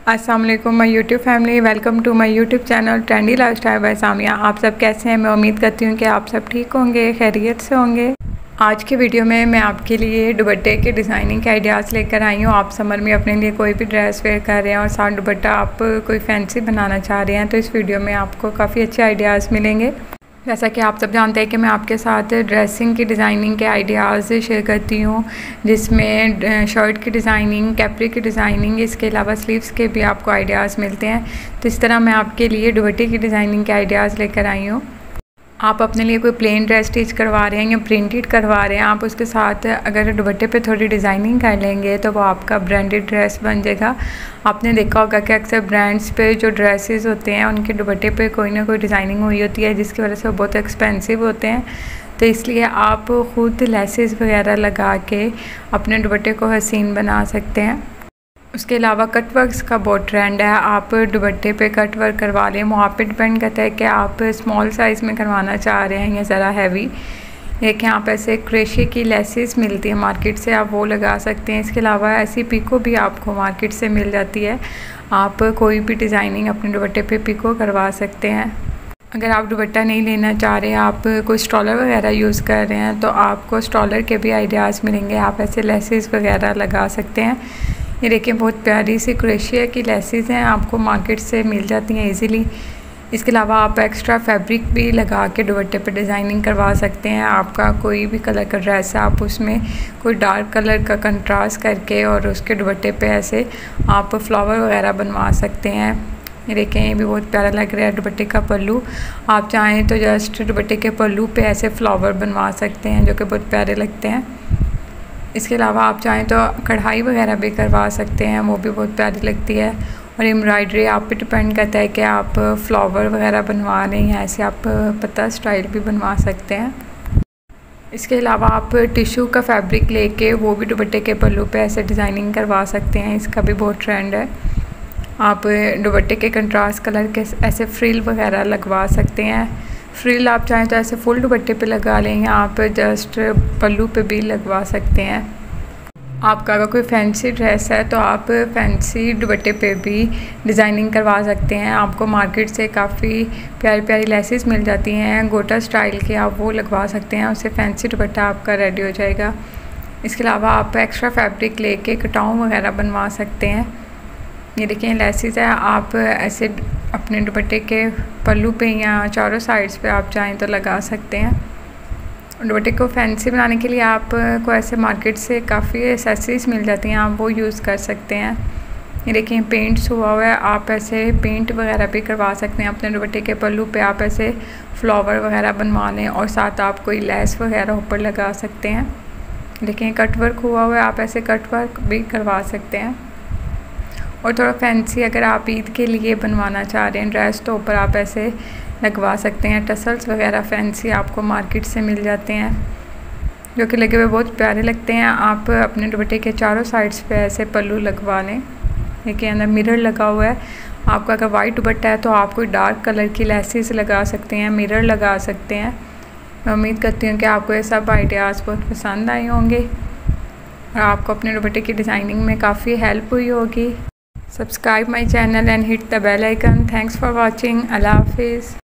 अस्सलाम वालेकुम my YouTube family, welcome to my YouTube channel trendy lifestyle by Samia. आप सब कैसे हैं? मैं उम्मीद करती हूँ कि आप सब ठीक होंगे, खैरियत से होंगे। आज की वीडियो में मैं आपके लिए दुपट्टे के डिज़ाइनिंग के आइडियाज़ लेकर आई हूँ। आप समर में अपने लिए कोई भी ड्रेस वेयर कर रहे हैं और साथ दुपट्टा आप कोई फैंसी बनाना चाह रहे हैं तो इस वीडियो में आपको काफ़ी अच्छे आइडियाज़ मिलेंगे। जैसा कि आप सब जानते हैं कि मैं आपके साथ ड्रेसिंग की डिज़ाइनिंग के आइडियाज़ शेयर करती हूँ, जिसमें शर्ट की डिज़ाइनिंग, कैपरी की डिज़ाइनिंग, इसके अलावा स्लीव्स के भी आपको आइडियाज़ मिलते हैं। तो इस तरह मैं आपके लिए दुपट्टे की डिज़ाइनिंग के आइडियाज़ लेकर आई हूँ। आप अपने लिए कोई प्लेन ड्रेस स्टिच करवा रहे हैं या प्रिंटेड करवा रहे हैं, आप उसके साथ अगर दुपट्टे पे थोड़ी डिज़ाइनिंग कर लेंगे तो वो आपका ब्रांडेड ड्रेस बन जाएगा। आपने देखा होगा कि अक्सर ब्रांड्स पे जो ड्रेसेस होते हैं उनके दुपट्टे पे कोई ना कोई डिज़ाइनिंग हुई होती है, जिसकी वजह से वो बहुत एक्सपेंसिव होते हैं। तो इसलिए आप ख़ुद लेसेस वगैरह लगा के अपने दुपट्टे को हसीन बना सकते हैं। उसके अलावा कट वर्क्स का बहुत ट्रेंड है, आप दुपट्टे पे कट वर्क करवा लें। वहाँ पे डिपेंड करता है कि आप स्मॉल साइज़ में करवाना चाह रहे हैं या ज़रा हैवी। एक यहाँ पे ऐसे क्रोशे की लेसेस मिलती है मार्केट से, आप वो लगा सकते हैं। इसके अलावा ऐसी पिको भी आपको मार्केट से मिल जाती है, आप कोई भी डिज़ाइनिंग अपने दुपट्टे पे पिको करवा सकते हैं। अगर आप दुपट्टा नहीं लेना चाह रहे हैं, आप कोई स्टॉलर वगैरह यूज़ कर रहे हैं तो आपको स्टॉलर के भी आइडियाज़ मिलेंगे। आप ऐसे लेसेस वगैरह लगा सकते हैं। ये देखिए बहुत प्यारी सी क्रोशिया की लेसेस हैं, आपको मार्केट से मिल जाती हैं इजीली। इसके अलावा आप एक्स्ट्रा फैब्रिक भी लगा के दुपट्टे पे डिज़ाइनिंग करवा सकते हैं। आपका कोई भी कलर का ड्रेस है, आप उसमें कोई डार्क कलर का कंट्रास्ट करके और उसके दुपट्टे पे ऐसे आप फ्लावर वगैरह बनवा सकते हैं। ये देखें, ये भी बहुत प्यारा लग रहा है दुपट्टे का पल्लू। आप चाहें तो जस्ट दुपट्टे के पल्लू पे ऐसे फ्लावर बनवा सकते हैं जो कि बहुत प्यारे लगते हैं। इसके अलावा आप चाहें तो कढ़ाई वगैरह भी करवा सकते हैं, वो भी बहुत प्यारी लगती है। और एम्ब्रॉयडरी आप पे डिपेंड करता है कि आप फ्लावर वगैरह बनवा रहे हैं, ऐसे आप पत्ता स्टाइल भी बनवा सकते हैं। इसके अलावा आप टिश्यू का फैब्रिक लेके वो भी दुपट्टे के पल्लू पे ऐसे डिज़ाइनिंग करवा सकते हैं, इसका भी बहुत ट्रेंड है। आप दुपट्टे के कंट्रास्ट कलर के ऐसे फ्रिल वगैरह लगवा सकते हैं। फ्रिल आप चाहें तो ऐसे फुल दुपट्टे पे लगा लें या आप जस्ट पल्लू पे भी लगवा सकते हैं। आपका अगर कोई फैंसी ड्रेस है तो आप फैंसी दुपट्टे पे भी डिज़ाइनिंग करवा सकते हैं। आपको मार्केट से काफ़ी प्यारी प्यारी लेसेस मिल जाती हैं, गोटा स्टाइल के, आप वो लगवा सकते हैं, उससे फैंसी दुपट्टा आपका रेडी हो जाएगा। इसके अलावा आप एक्स्ट्रा फैब्रिक लेके कटाऊँ वगैरह बनवा सकते हैं। ये देखिए लेसेस है, आप ऐसे अपने दुपट्टे के पल्लू पे या चारों साइड्स पे आप चाहें तो लगा सकते हैं। दुपट्टे को फैंसी बनाने के लिए आपको ऐसे मार्केट से काफ़ी एक्सेसरीज मिल जाती हैं, आप वो यूज़ कर सकते हैं। ये देखिए पेंट्स हुआ हुआ है, आप ऐसे पेंट वगैरह भी करवा सकते हैं अपने दुपट्टे के पल्लू पे। आप ऐसे फ्लावर वगैरह बनवा लें और साथ आप कोई लेस वगैरह ऊपर लगा सकते हैं। देखिए कट वर्क हुआ हुआ है, आप ऐसे कट वर्क भी करवा सकते हैं। और थोड़ा फैंसी अगर आप ईद के लिए बनवाना चाह रहे हैं ड्रेस तो ऊपर आप ऐसे लगवा सकते हैं। टसल्स वगैरह फैंसी आपको मार्केट से मिल जाते हैं जो कि लगे हुए बहुत प्यारे लगते हैं। आप अपने दुपट्टे के चारों साइड्स पे ऐसे पल्लू लगवा लें। देखिए अंदर मिरर लगा हुआ है, आपका अगर वाइट दुपट्टा है तो आप कोई डार्क कलर की लेसेस लगा सकते हैं, मिरर लगा सकते हैं। मैं उम्मीद करती हूँ कि आपको ये सब आइडियाज़ बहुत पसंद आए होंगे और आपको अपने दुपट्टे की डिज़ाइनिंग में काफ़ी हेल्प हुई होगी। Subscribe my channel and hit the bell icon. Thanks for watching. Allah Hafiz.